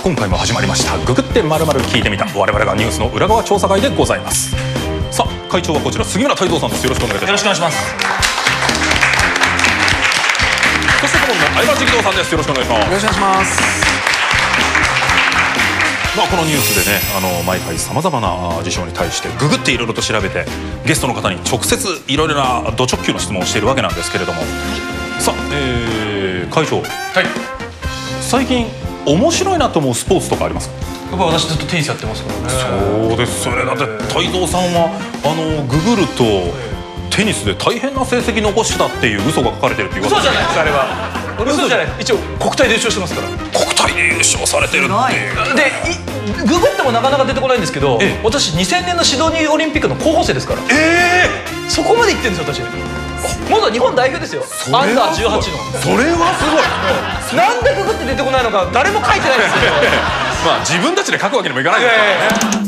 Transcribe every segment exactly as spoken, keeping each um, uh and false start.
今回も始まりましたググってまるまる聞いてみた、我々がニュースの裏側調査会でございます。さあ会長はこちら杉村太蔵さんです。よろしくお願いいたします。 よろしくお願いします。 そして顧問の相葉直道さんです。よろしくお願いします。 よろしくお願いします。 まあこのニュースでね、あの毎回さまざまな事象に対してググっていろいろと調べてゲストの方に直接いろいろなド直球の質問をしているわけなんですけれども、さあ、えー、会長、はい、最近面白いなと思うスポーツとかありますか？ やっぱ私ずっとテニスやってますからね。 そうですよね。だって太蔵さんはあのググるとテニスで大変な成績残したっていう嘘が書かれてるっていう嘘じゃないです。あれは嘘じゃない。一応国体で優勝してますから。 国体で優勝されてるっていうで、ググってもなかなか出てこないんですけど、私にせんねんのシドニーオリンピックの候補生ですから。ええ、そこまで行ってるんですよ私。元日本代表ですよ。アンダーじゅうはちの。 それはすごい。 なんでググって出てこないのか誰も書いてないですけどまあ自分たちで書くわけにもいかないですからね。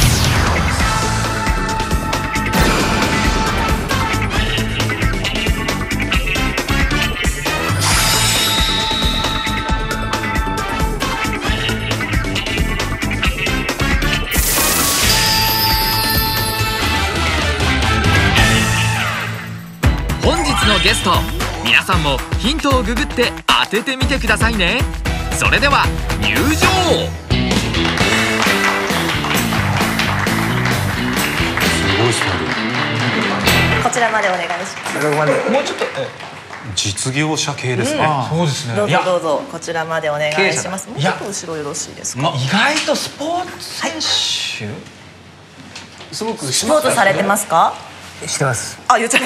本日のゲスト、皆さんもヒントをググって当ててみてくださいね。それでは入場。 すごいスタイル。 こちらまでお願いします。 もうちょっと実業者系ですね。 そうですね。 どうぞどうぞこちらまでお願いします。もうちょっと後ろよろしいですか？ 意外とスポーツ選手、 すごくスポーツされてますか？ してます。 あ、言っちゃった。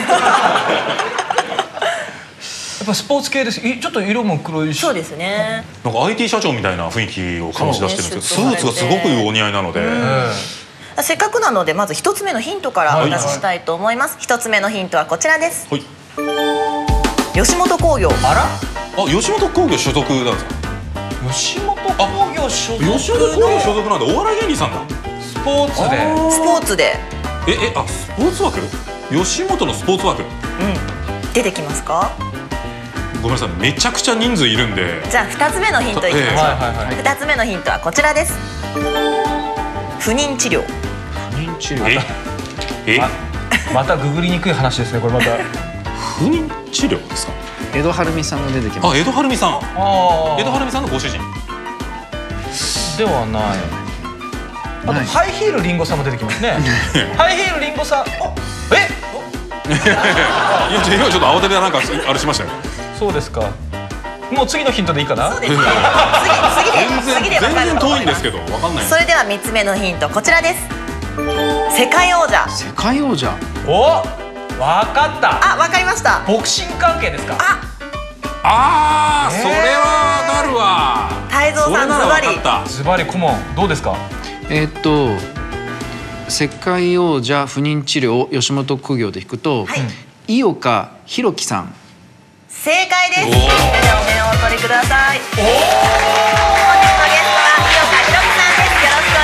やっぱスポーツ系です。ちょっと色も黒いし。 そうですね。 なんか アイティー 社長みたいな雰囲気を醸し出してるんですけど、スーツがすごくお似合いなので、 せっかくなのでまず一つ目のヒントからお出ししたいと思います。一つ目のヒントはこちらです。吉本興業。 あら？ あ、吉本興業所属なんですか？ 吉本興業所属。 吉本興業所属なんだ。お笑い芸人さんだ。 スポーツで。 スポーツで。 ええ、あ、スポーツ枠？吉本のスポーツ枠。うん。 出てきますか？ ごめんなさい、めちゃくちゃ人数いるんで。 じゃあふたつめのヒントいきましょう。ふたつめのヒントはこちらです。不妊治療。 不妊治療。 え？え？ またググりにくい話ですね。これまた。 不妊治療ですか？ 江戸晴美さんが出てきます。 あ、江戸晴美さん。江戸晴美さんのご主人。 ではない。あとハイヒールリンゴさんも出てきますね。ハイヒールリンゴさん。え？ 今ちょっと慌ててなんかあれしましたよ。 そうですか。もう次のヒントでいいかな。 そうですか。次で次で全然遠いんですけどわかんない。 それではみっつめのヒントこちらです。世界王者。 世界王者。 お、わかった。 あ、わかりました。 ボクシング関係ですか。 あ、 ああ、それはわかるわ。 太蔵さんズバリ。 ズバリ顧問どうですか。 えっと世界王者不妊治療を吉本興業で引くと、井岡弘樹さん。 正解です。ではお目をお取りください。おお。本日のゲストは井岡弘樹さんです。よろしくお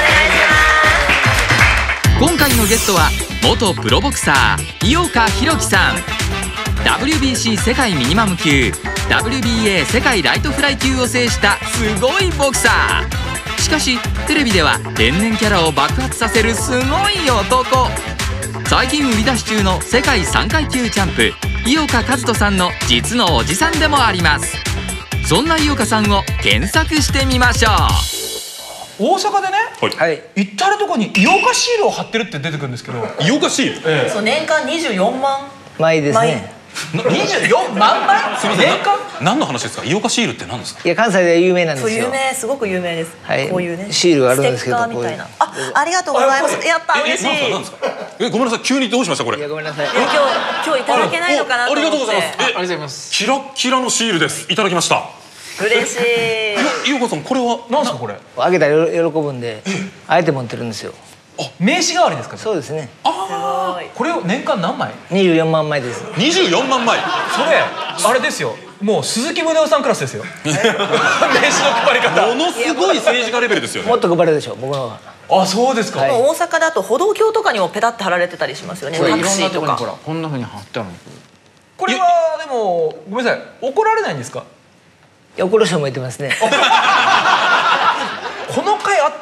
願いします。 今回のゲストは元プロボクサー井岡弘樹さん。 ダブリュービーシー 世界ミニマム級、 ダブリュービーエー 世界ライトフライ級を制したすごいボクサー。しかしテレビでは天然キャラを爆発させるすごい男。最近売り出し中の世界さんかい級チャンプ井岡一翔さんの実のおじさんでもあります。そんな井岡さんを検索してみましょう。 大阪でね、 はい。 至る所に井岡シールを貼ってるって出てくるんですけど。 井岡シール。 そう、年間にじゅうよんまんまいですね。 にじゅうよんまんまい。年間。 何の話ですか？井岡シールって何ですか？ いや、関西では有名なんですよ。 そう、有名、すごく有名です。 はい。 こういうねシールがあるんですけど。 ステッカーみたいな。あ、ありがとうございます。やった、嬉しい。 え、何ですか？え、ごめんなさい、急にどうしましたこれ？ いや、ごめんなさい。 今日今日いただけないのかなと思って。 ありがとうございます。 ありがとうございます。 キラッキラのシールです。いただきました。 嬉しい。 井岡さん、これは何ですかこれ。 あげたら喜ぶんで、あえて持ってるんですよ。 名刺代わりですか。 そうですね。 ああ、これを年間何枚。 にじゅうよんまんまいです。 にじゅうよんまんまい。 それあれですよ。もう鈴木宗男さんクラスですよ。名刺の配り方。 ものすごい政治家レベルですよね。 もっと配るでしょ、僕のは。 あ、そうですか。 大阪だと歩道橋とかにもペタって貼られてたりしますよね。タクシーとか。 こんな風に貼ってあるの。 これはでもごめんなさい、怒られないんですか。 怒る人もいてますね。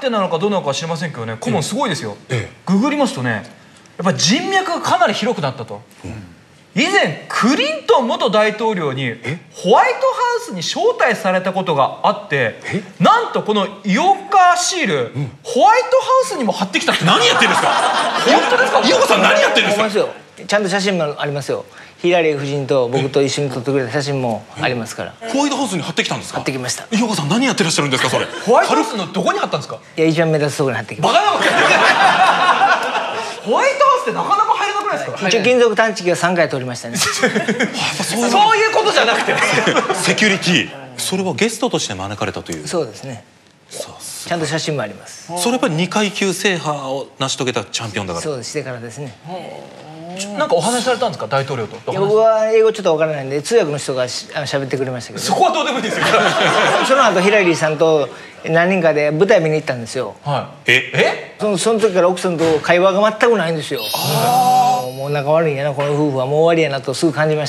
ってなのかどうなのかは知りませんけどね、顧問すごいですよ。ググりますとね、やっぱり人脈がかなり広くなったと。以前クリントン元大統領にホワイトハウスに招待されたことがあって、なんとこの井岡シール、ホワイトハウスにも貼ってきたって。 何やってんですか。 本当ですか。 井岡さん何やってんですか。 ちゃんと写真もありますよ。ヒラリー夫人と僕と一緒に撮ってくれた写真もありますから。 ホワイトハウスに貼ってきたんですか。 貼ってきました。 井岡さん何やってらっしゃるんですかそれ。 ホワイトハウスのどこに貼ったんですか。 いや一番目立つところに貼ってきました。 バカなのか。ホワイトハウスってなかなか入れなくないですか。 一応金属探知機がさんかい通りましたね。 そういうことじゃなくてセキュリティ。それはゲストとして招かれたという。 そうですね。ちゃんと写真もあります。 それやっぱりにかい級制覇を成し遂げたチャンピオンだから。 そうです。してからですね。 なんかお話しされたんですか、大統領と。 いや僕は英語ちょっとわからないんで通訳の人がしあの喋ってくれましたけど。 そこはどうでもいいですよ。 その後ヒラリーさんと何人かで舞台見に行ったんですよ。 はい。ええ？ そのその時から奥さんと会話が全くないんですよ。もう仲悪いんやなこの夫婦は、もう終わりやなとすぐ感じました。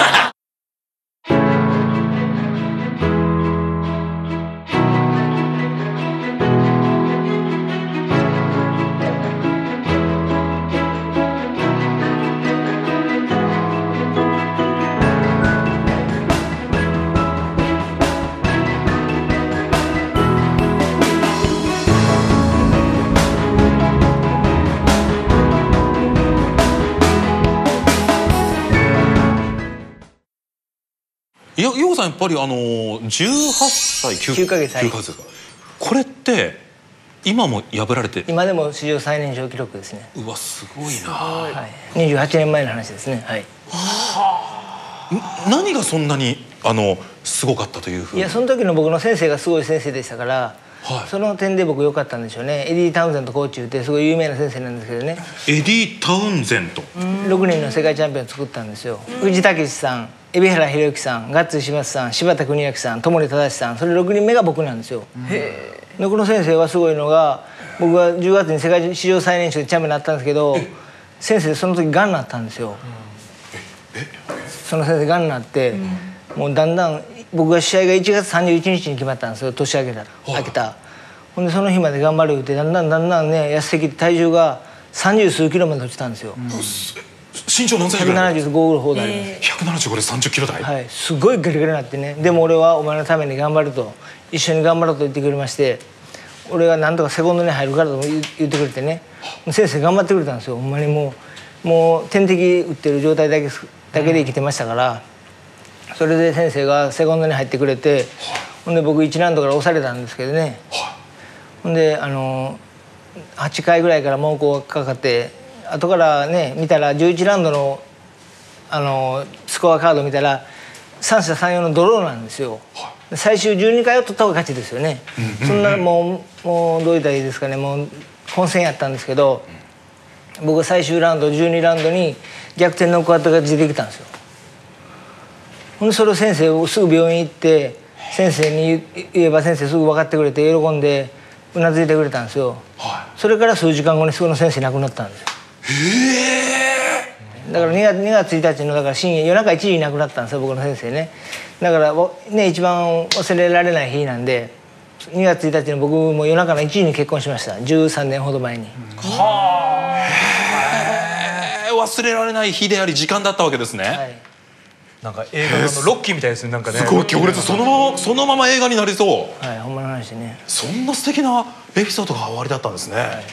いや、井岡さんやっぱりあのじゅうはっさいきゅうかげつですか。これって今も破られて。 今でも史上最年少記録ですね。 うわすごいな。はい。にじゅうはちねんまえの話ですね。はい。 はあ。何がそんなにあのすごかったというふうに。 いやその時の僕の先生がすごい先生でしたから。はい、その点で僕良かったんでしょうね。エディ・タウンゼントコーチってすごい有名な先生なんですけどね。 エディ・タウンゼントろくにんの世界チャンピオンを作ったんですよ。藤武さん、海老原弘之さん、ガッツ石松さん、柴田邦明さん、友利正さん、それろくにんめが僕なんですよ。へえ。でこの先生はすごいのが、僕はじゅうがつに世界史上最年少でチャンピオンになったんですけど、先生その時がんになったんですよ。その先生がんになって、もうだんだん僕が試合がいちがつさんじゅういちにちに決まったんですよ。年明けた明けた。ほんでその日まで頑張るってだんだんだんだんね痩せてきて体重が三十数キロまで落ちたんですよ。 身長何センチぐらい？ ひゃくななじゅうごぐらいほどあります。 ひゃくななじゅうごでさんじゅっキロ台。 はい、すごいガリガリになってね。でも俺はお前のために頑張ると、一緒に頑張ろうと言ってくれまして、俺がなんとかセコンドに入るからと言ってくれてね。先生頑張ってくれたんですよ。ほんまにもうもう点滴打ってる状態だけだけで生きてましたから、それで先生がセコンドに入ってくれて、ほんで僕いちラウンドから押されたんですけどね。ほんであのはちかいぐらいから猛攻がかかって、後からね見たらじゅういちラウンドのあのスコアカード見たら三者三様のドローなんですよ。最終じゅうにかいを取った方が勝ちですよね。そんなもうもうどう言ったらいいですかね、もう混戦やったんですけど、僕は最終ラウンドじゅうにラウンドに逆転ノックアウトが出てきたんですよ。ほんでそれを先生をすぐ病院行って先生に言えば先生すぐ分かってくれて喜んでうなずいてくれたんですよ。はい、それから数時間後にその先生亡くなったんですよ。へえ。だからにがつ、にがつついたちのだから深夜夜中いちじに亡くなったんですよ、僕の先生ね。だからね一番忘れられない日なんで、にがつついたちの僕も夜中のいちじに結婚しました。じゅうさんねんほど前に。 はあ。へえ。忘れられない日であり時間だったわけですね。はい、 なんか映画のロッキーみたいですね。なんかね。 すごい強烈。そのままそのまま映画になりそう。 はい、ほんまの話でね。 そんな素敵なエピソードが終わりだったんですね。はい、へえ。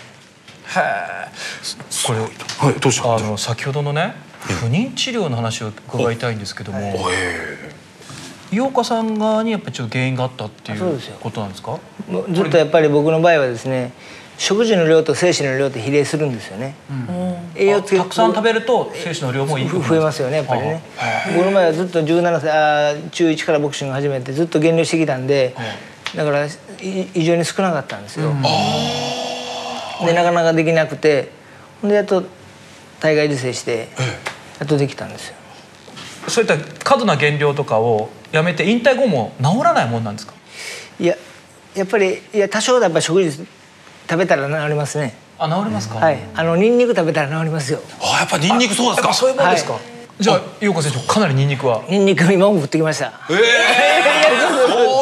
これ、 はい、どうした。 あの先ほどのね、不妊治療の話を伺いたいんですけども、井岡さん側にやっぱりちょっと原因があったっていうことなんですか。 ずっとやっぱり僕の場合はですね、食事の量と精子の量って比例するんですよね。 栄養たくさん食べると精子の量もいい増えますよね、やっぱりね。僕の場合はずっとじゅうななさいあ中いちからボクシング始めてずっと減量してきたんで、だから異常に少なかったんですよ。でなかなかできなくて、ほんでやっと体外受精してやっとできたんですよ。 そういった過度な減量とかをやめて引退後も治らないもんなんですか。 いややっぱりいや多少やっぱ食事食べたら治りますね。 あ、治りますか。 はい、あのニンニク食べたら治りますよ。 あ、やっぱニンニクそうですか。 そういうもんですか。じゃあ井岡選手かなりニンニクは。 ニンニク今も食ってきました。 ええ。そう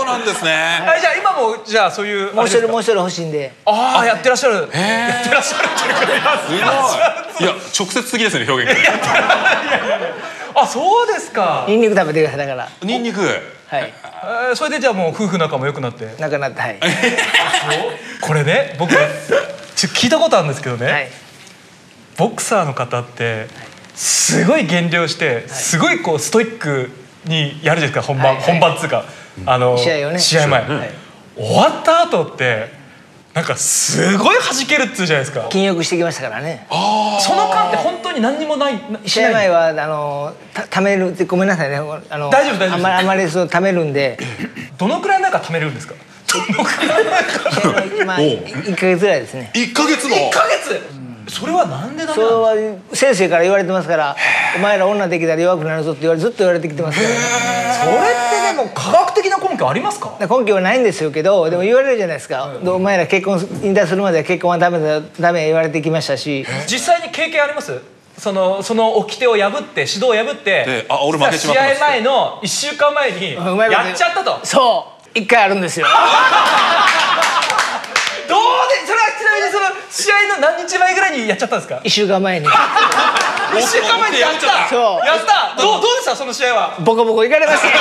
なんですね。 はい、じゃあ今もじゃあそういうもう一人もう一人欲しいんで。 ああやってらっしゃる。やってらっしゃるっていうか、 すごい。いや直接すぎですね表現が。 あ、そうですか。 ニンニク食べてください。だからニンニク。 はい。 えーそれでじゃあもう夫婦仲も良くなって。 仲なって、はい。 これね、僕ちょ聞いたことあるんですけどね、 はい。 ボクサーの方ってすごい減量してすごいこうストイックにやるじゃないですか、本番、 はい本番っつうか、あの試合をね試合前、 はい。 終わった後ってなんかすごい弾けるっつうじゃないですか。 禁欲してきましたからね。 その間って本当に何にもない試合前はあのたためるって、ごめんなさいね。あの大丈夫大丈夫あんまりあんまりそうためるんで。 どのくらいなんか貯めるんですか。どのくらいなんか今いっかげつぐらいですね。 いっかげつも。 いっかげつ。それはなんでダメそれなんですか。 は先生から言われてますから、お前ら女できたら弱くなるぞって言われずっと言われてきてますからね。 それってでも科学的な根拠ありますか。 根拠はないんですよけど、でも言われるじゃないですか。でお前ら結婚引退するまでは結婚はダメだダメ言われてきましたし。 実際に経験あります。そのその掟を破って指導を破ってで、あ俺負けちまっ試てます合前のいっしゅうかんまえにうまいことやっちゃったと。 そう一回あるんですよ。 どうで、それはちなみにその試合の何日前ぐらいにやっちゃったんですか。 一週間前にいっしゅうかんまえにやったそうやったどうどうでしたその試合は。 ボコボコいかれました。 やっ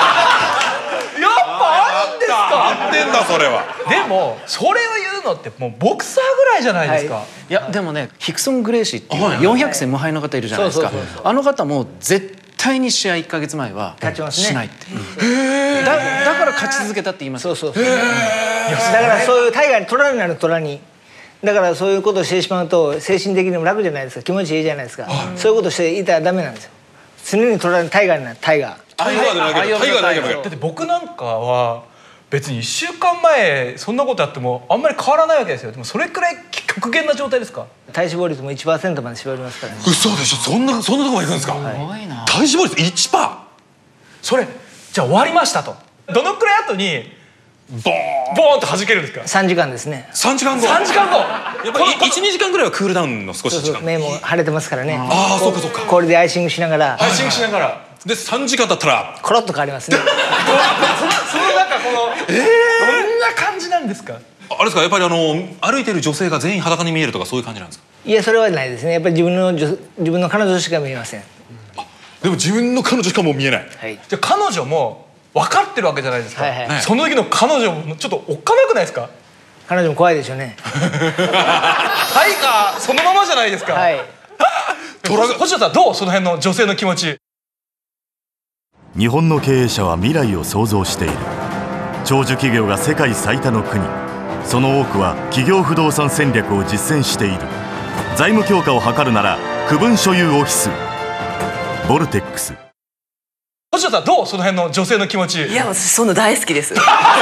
ぱあるんですか。 合ってんだそれは。 でもそれを言うのってもうボクサーぐらいじゃないですか、 はいいやでもね、ヒクソン・グレイシーっていうはいよんひゃく戦無敗の方いるじゃないですか。 そうそうそうあの方も絶対に試合いっかげつまえは勝ちますねしないって、うんだだから勝ち続けたって言いますよ。 そうそうそう。だからそういう大河に虎になる虎に。だからそういうことをしてしまうと精神的にも楽じゃないですか。気持ちいいじゃないですか。そういうことしていたらダメなんですよ。常に虎に大河になるタイガー。 タイガーでなきゃタイガーでなきゃ。 だって僕なんかは別にいっしゅうかんまえそんなことやってもあんまり変わらないわけですよ。でもそれくらい極限な状態ですか。 体脂肪率も いちパーセント まで絞りますからね。 嘘でしょ。そんなそんなとこまで行くんですか。 すごいな。 体脂肪率 いちパーセント。 それじゃあ終わりましたと。どのくらい後にボーン。 ボーンと弾けるんですか。 さんじかんですね。 さんじかんご。 さんじかんご。 やっぱりいちにじかんぐらいはクールダウンの少しそう時間。 そう目も腫れてますからね。 ああそうかそうか。 氷でアイシングしながら配信しながら。 でさんじかん経ったらコロッと変わりますね。 そのそのなんかこの、えー、どんな感じなんですか。 あれですか。やっぱりあの歩いてる女性が全員裸に見えるとかそういう感じなんですか。 いやそれはないですね。やっぱり自分の女自分の彼女しか見えません。 でも自分の彼女しかもう見えない。 はい。 じゃあ彼女も分かってるわけじゃないですか、 はいはいその時の彼女もちょっとおっかなくないですか。 彼女も怖いでしょうね。 タイガーそのままじゃないですか。 はい。 星星野さんどうその辺の女性の気持ち。 日本の経営者は未来を創造している。長寿企業が世界最多の国、その多くは企業不動産戦略を実践している。財務強化を図るなら区分所有オフィスボルテックス。 星野さんどうその辺の女性の気持ち。 いや私そんな大好きです。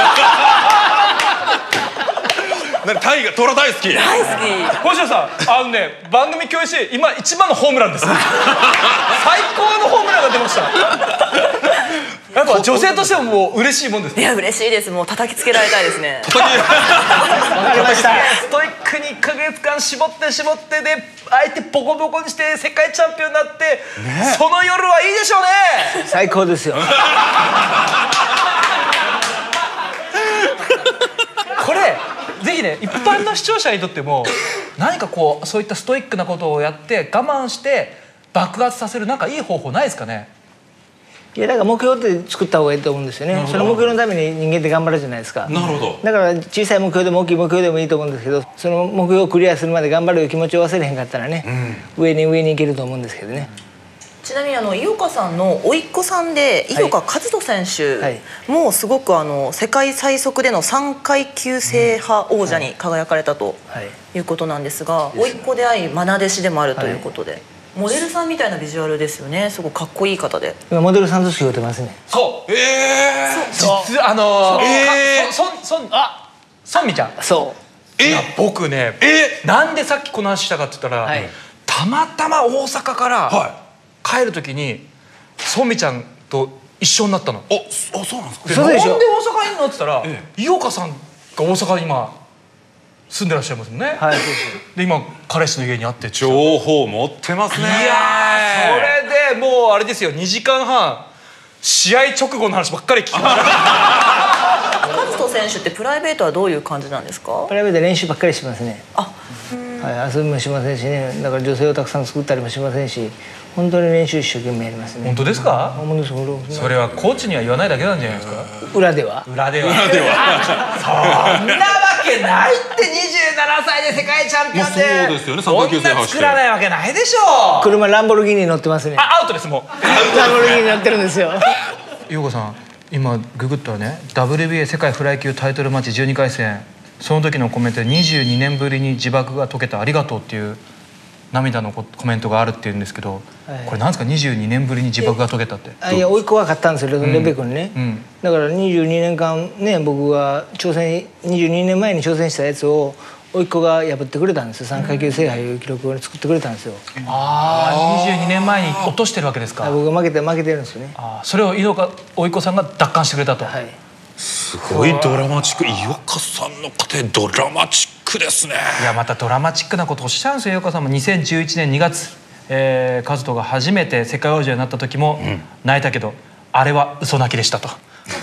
なんかタイガー虎大好き。 大好き。 星野さんあのね番組共有して今一番のホームランです。最高のホームランが出ました。やっぱ女性としてももう嬉しいもんです。 いや嬉しいです。もう叩きつけられたいですね。 わかりました。 ストイックにいっかげつかん絞って絞ってで相手ボコボコにして世界チャンピオンになって、その夜はいいでしょうね。 最高ですよ。 これぜひね一般の視聴者にとっても何かこうそういったストイックなことをやって我慢して爆発させるなんかいい方法ないですかね。 いやだから目標って作った方がいいと思うんですよね。その目標のために人間って頑張るじゃないですか。 なるほど。 だから小さい目標でも大きい目標でもいいと思うんですけど、その目標をクリアするまで頑張る気持ちを忘れへんかったらね、うん、上に上に行けると思うんですけどね。 ちなみにあの井岡さんの甥っ子さんで井岡一翔選手もすごくあの世界最速でのさんかい級制覇王者に輝かれたということなんですが、甥っ子であり愛弟子でもあるということで、はい、モデルさんみたいなビジュアルですよね。すごいかっこいい方で今モデルさんとして言ってますね。 そうええー、実あのー、 えー、 そそそあソンミちゃん。 そういや僕ね、えー、なんでさっきこの話したかって言ったら、はい、たまたま大阪から、はい帰る時にソミちゃんと一緒になったの。 あ、あ、そうなんですか。 でなんで大阪にいるのって言ったら、ええ、井岡さんが大阪に今住んでらっしゃいますもんね。はい、で今彼氏の家に会って情報持ってますね。いやーそれでもうあれですよにじかんはん試合直後の話ばっかり聞きました。 和人選手ってプライベートはどういう感じなんですか？ プライベート練習ばっかりしてますね。 あ、 はい、遊びもしませんしね。だから女性をたくさん作ったりもしませんし、本当に練習一生懸命やりますね。 本当ですか？ 本当です。本当です。 それはコーチには言わないだけなんじゃないですか？ 裏では。 裏では。裏では。そんなわけないってにじゅうななさいで世界チャンピオンで。 そうですよね。さんかい級制覇して。 女作らないわけないでしょ。 車ランボルギーニ乗ってますね。 あ、アウトですもう。 ランボルギーニ乗ってるんですよ。 陽子さん、今ググったらね、ダブリュービーエー 世界フライ級タイトルマッチじゅうにかい戦、その時のコメントでにじゅうにねんぶりに自爆が解けたありがとうっていう涙のコメントがあるっていうんですけど、はい、これなんですか？にじゅうにねんぶりに自爆が解けたって。 あ、いや、甥っ子が勝ったんですよ、レベ君ね、うんうん、だからにじゅうにねんかんね、僕が挑戦にじゅうにねんまえに挑戦したやつを甥っ子が破ってくれたんですよ。さんかい級制覇いう記録を作ってくれたんですよ。 ああ、にじゅうにねんまえに落としてるわけですか？ 僕が負けて負けてるんですよね。 あ、それを井岡甥っ子さんが奪還してくれたと。 はい、 すごいドラマチック。井岡さんの家庭ドラマチックですね。 いや、またドラマチックなことをおっしゃるんですよ。井岡さんもにせんじゅういちねんにがつ、えー、和人が初めて世界王者になった時も泣いたけど、うん、あれは嘘泣きでしたと。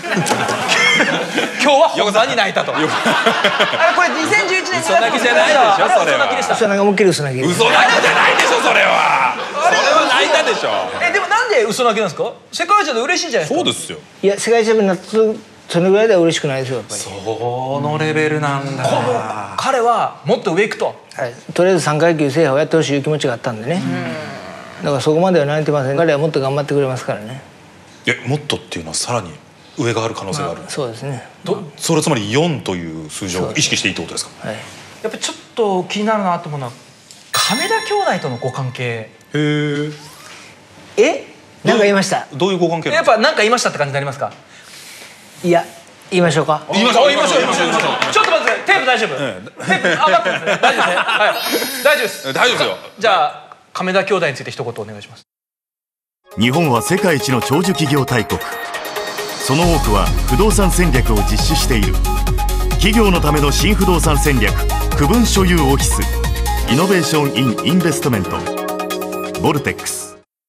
今日は本番に泣いたと。あれ、これにせんじゅういちねんにがつ嘘泣きじゃないでしょ。それは嘘泣きでした。 嘘泣き思いっきり嘘泣き。 嘘泣きじゃないでしょ。それはそれは泣いたでしょ。 え、でもなんで嘘泣きなんですか？世界王者で嬉しいんじゃないですか？ そうですよ。 いや、世界チャンピオンになったそれぐらいでは嬉しくないですよ、やっぱり。 そのレベルなんだ。 この彼はもっと上行くと、 はい、とりあえずさんかい級制覇をやってほしいいう気持ちがあったんでね。だからそこまでは泣いてません。彼はもっと頑張ってくれますからね。 いや、もっとっていうのはさらに上がある可能性がある。 まあ、そうですね。 それつまりよんという数字を意識していいってことですか？ はい、 やっぱりちょっと気になるなと思うのは亀田兄弟とのご関係。へえ。 え、なんか言いました？ どういうご関係？ やっぱ何か言いましたって感じになりますか？ いや、言いましょうか。 言いましょう言いましょう言いましょう。ちょっと待って、テープ大丈夫？テープ上がってますね。大丈夫ですね。はい、大丈夫です。 大丈夫ですよ。 じゃあ亀田兄弟について一言お願いします。 日本は世界一の長寿企業大国。その多くは不動産戦略を実施している。企業のための新不動産戦略、区分所有オフィス、イノベーション・イン・インベストメント、ボルテックス。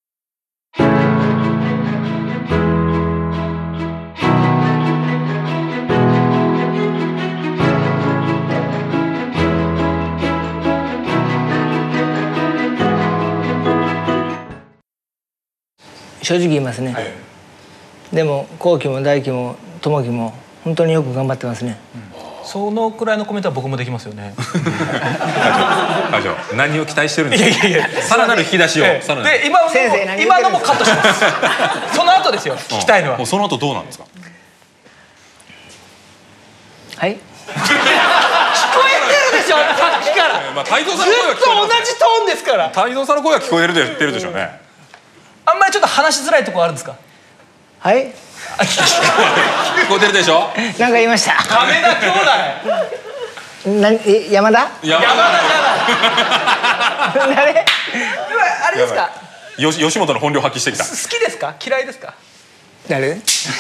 正直言いますね、はい、でも後期も大輝も友樹も本当によく頑張ってますね、 うん、そのくらいのコメントは僕もできますよね。 会長、何を期待してるんですか？ いやいやいや、 さらなる引き出しを。 で、今のも今のもカットします。その後ですよ、聞きたいのは。 もうその後どうなんですか？ はい。 聞こえてるでしょ、さっきから。 まあ、太蔵さんの声は聞こえる。 ずっと同じトーンですから。 太蔵さんの声は聞こえるで言ってるでしょうね。 あんまりちょっと話しづらいところあるんですか？ はい。 聞こえてるでしょ。 なんか言いました。 亀田兄弟。 なえ、山田？ 山田じゃない。誰？今あれですか？ よし吉本の本領発揮してきた。 好きですか？嫌いですか？ 誰？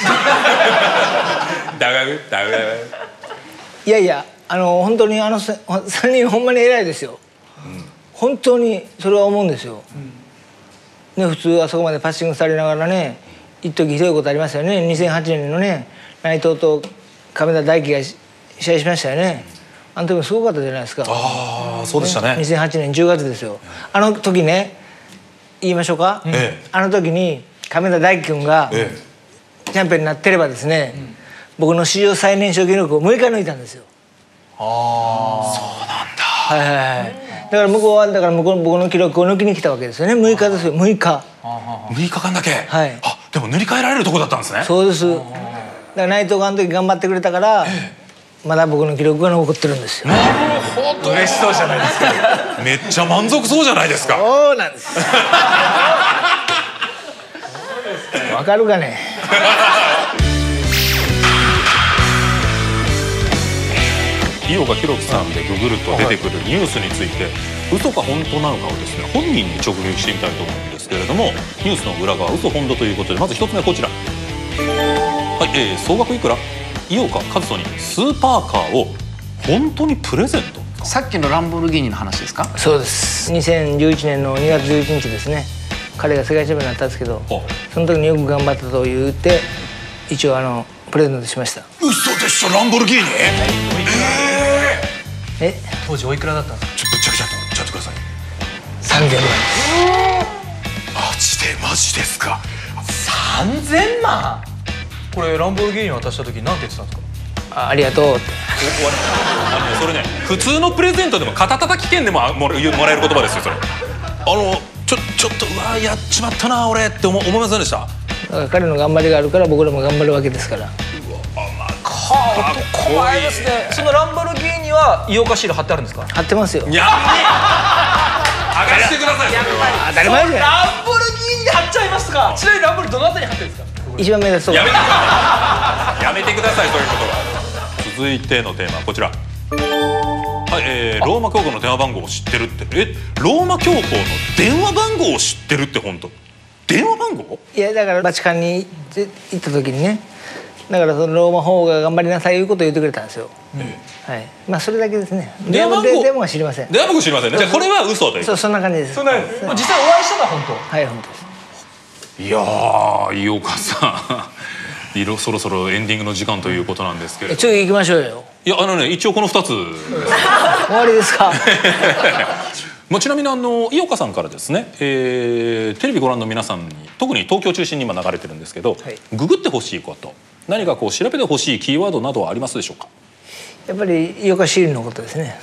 だがうだがう。 いやいや、あの本当にあのさんにんほんまに偉いですよ。うん、本当にそれは思うんですよ。うん、ね、普通あそこまでパッシングされながらね、一時ひどいことありましたよね。にせんはちねんのね、内藤と亀田大輝が試合しましたよね。あの時もすごかったじゃないですか。 ああ、そうでしたね。 にせんはちねんじゅうがつですよ。あの時ね、言いましょうか。ええ、あの時に亀田大輝君がチャンピオンになってればですね、うん、僕の史上最年少記録をむいか抜いたんですよ。 ああ、そうなんだ。 はいはいはい。だから向こうはだから向こう僕の記録を抜きに来たわけですよね。むいかですよ。むいか。 むいかかんだけ。 はい。 あ、でも塗り替えられるとこだったんですね。 そうです。だから内藤があの時頑張ってくれたから、まだ僕の記録が残ってるんですよ。 なるほど。 嬉しそうじゃないですか。 めっちゃ満足そうじゃないですか。 そうなんです。わかるかね。 井岡弘樹さんでググると出てくるニュースについて、嘘か本当なのかをですね、本人に直撃してみたいと思うんですけれども、ニュースの裏側嘘本当ということで、まず一つ目はこちら。はい、えー、総額いくら？井岡和人にスーパーカーを本当にプレゼント。 さっきのランボルギーニの話ですか？ そうです。にせんじゅういちねんのにがつじゅういちにちですね。彼が世界チャンピオンになったんですけど、その時によく頑張ったと言って、一応あのププレゼントしました。 嘘でしょ、ランボルギーニ。 え当時おいくらだったんですか？ ちょっとぶっちゃけちゃってちゃってください。 さんぜんまんです。 マジでマジですか。 さんぜんまん。これランボルギーニ渡した時なんて言ってたんですか？ あありがとうって。 あのね、それね、普通のプレゼントでも肩たたき券でももらえる言葉ですよ、それ。あのちょちょっとうわやっちまったな俺って思思いませんでした？ だから彼の頑張りがあるから僕らも頑張るわけですから。 はあ、怖いですね。そのランボルギーニは井岡シール貼ってあるんですか？ 貼ってますよ。 いや、剥がしてください。それは当たり前じゃない。 ランボルギーニ貼っちゃいますか？ちなみにランボルどのあたりに貼ってるんですか？ 一番目立つとこ。 やめてください。やめてください、そういうことは。続いてのテーマはこちら。はい、えー、ローマ教皇の電話番号を知ってるって。え、ローマ教皇の電話番号を知ってるって本当？電話番号？ いやだからバチカンに行った時にね、だからそのローマ法王が頑張りなさいいうことを言ってくれたんですよ。うん、はい。まあそれだけですね。 電話番号電話は知りません。 電話番号知りませんね。じゃあこれは嘘という。 そう、そんな感じです。 そんな実際お会いしたのは本当？ はい本当です。 いやー、井岡さん色そろそろエンディングの時間ということなんですけれど。 次行きましょうよ。 いや、あのね、一応このふたつ終わりですか？ まあ、ちなみにあの井岡さんからですね、えー、テレビご覧の皆さんに特に東京中心に今流れてるんですけど、はい、ググってほしいこと、何かこう調べてほしいキーワードなどはありますでしょうか？ やっぱり井岡シールのことですね。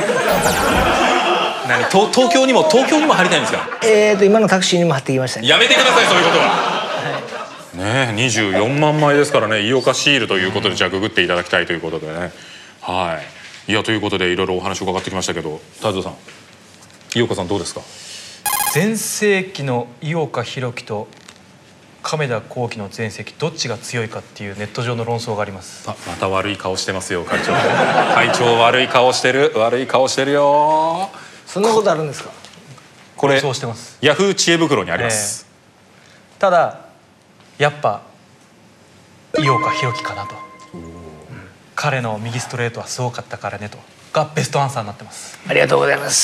何、東東京にも東京にも貼りたいんですか？ えーと今のタクシーにも貼ってきましたね。 やめてください、そういうことは。ねえ、にじゅうよんまんまいですからね、井岡シールということで、じゃあググっていただきたいということでね。はい。いや、ということでいろいろお話を伺ってきましたけど、太蔵さん、井岡さんどうですか？ 全盛期の井岡弘樹と亀田光輝の全盛期、どっちが強いかっていうネット上の論争があります。 あ、また悪い顔してますよ、会長。会長悪い顔してる、悪い顔してるよ。 そんなことあるんですか？ これ論争してます。 ヤフー知恵袋にあります。 えー、ただやっぱ井岡弘樹かなと。彼の右ストレートはすごかったからねとがベストアンサーになってます。 ありがとうございます。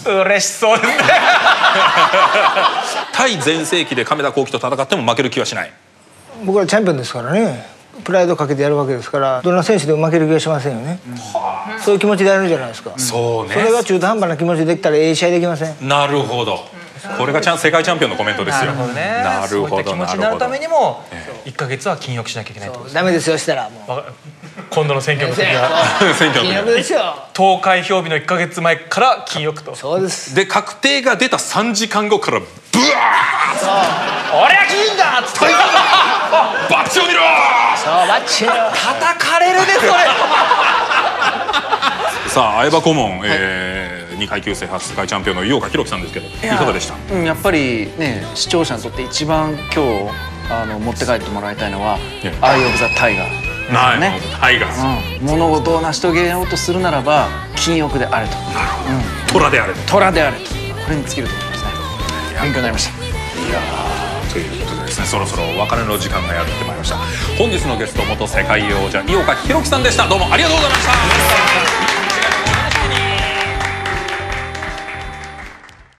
嬉しそうですね。 対全盛期で亀田光輝と戦っても負ける気はしない。 僕らチャンピオンですからね。プライドかけてやるわけですから、どんな選手でも負ける気はしませんよね。うん、そういう気持ちでやるじゃないですか。 そうね。 それが中途半端な気持ちでできたらええ試合できません。 なるほど。これがちゃん世界チャンピオンのコメントですよ。なるほどね。なるほど。 そういった気持ちになるためにもいっかげつは禁欲しなきゃいけないと。 ダメですよ、したらもう。 今度の選挙の時は選挙の時ですよ。 投開票日のいっかげつまえから禁欲と。 そうです。 で確定が出たさんじかんごからブワーッ。 そう。俺は禁だっつって。 バッチを見ろ。 そうバッチ。 叩かれるでそれ。 さあ相葉顧問、えー、にかい級制覇世界チャンピオンの井岡弘樹さんですけど、いかがでした？ うん、やっぱりね、視聴者にとって一番今日あの持って帰ってもらいたいのは「アイ・オブ・ザ・タイガー」 はい、 ね、 タイガース、うん、物事を成し遂げようとするならば禁欲であれと、 なるほど、うん、虎であれと、 虎であれと、これに尽きると思いますね。勉強になりました。 いやー、ということでですね、そろそろお別れの時間がやってまいりました。本日のゲスト、元世界王者井岡弘樹さんでした。どうもありがとうございました。